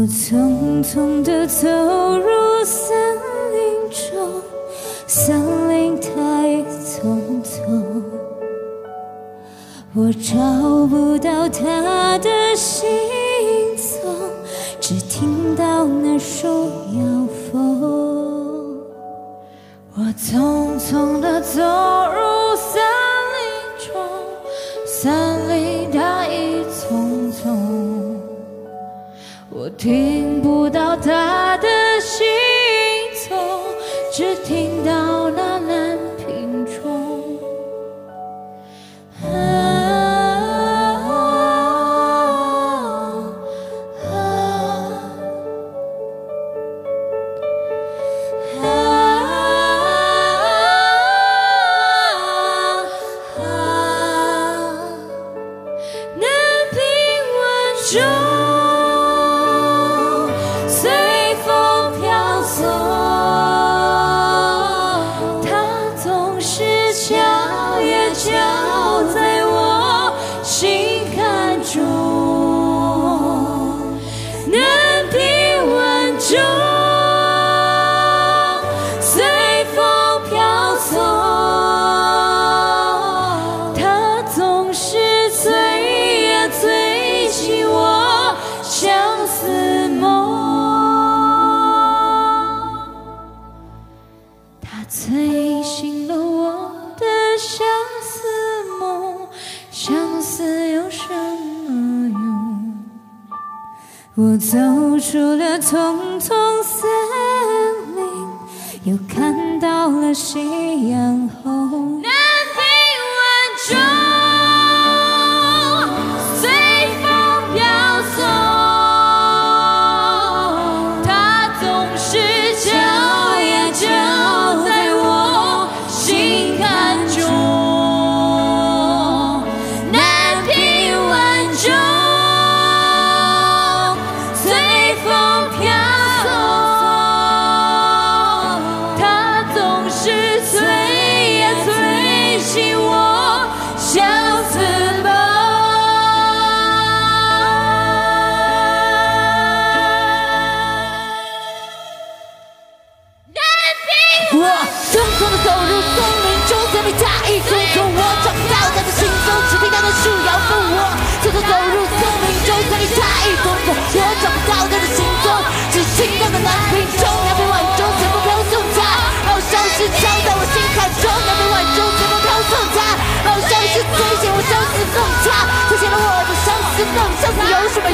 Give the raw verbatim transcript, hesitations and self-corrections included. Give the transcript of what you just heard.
匆匆地走入森林中，森林太匆匆，我找不到他的行踪，只听到那树摇风。我匆匆地走入森林中，森林它已匆匆，我听不到他的行踪，只听到那南屏钟。啊啊啊啊！南屏晚钟。催醒了我的相思梦，相思有什么用？我走出了丛丛森林，又看到了夕阳红。南屏晚钟。梦，像是有什么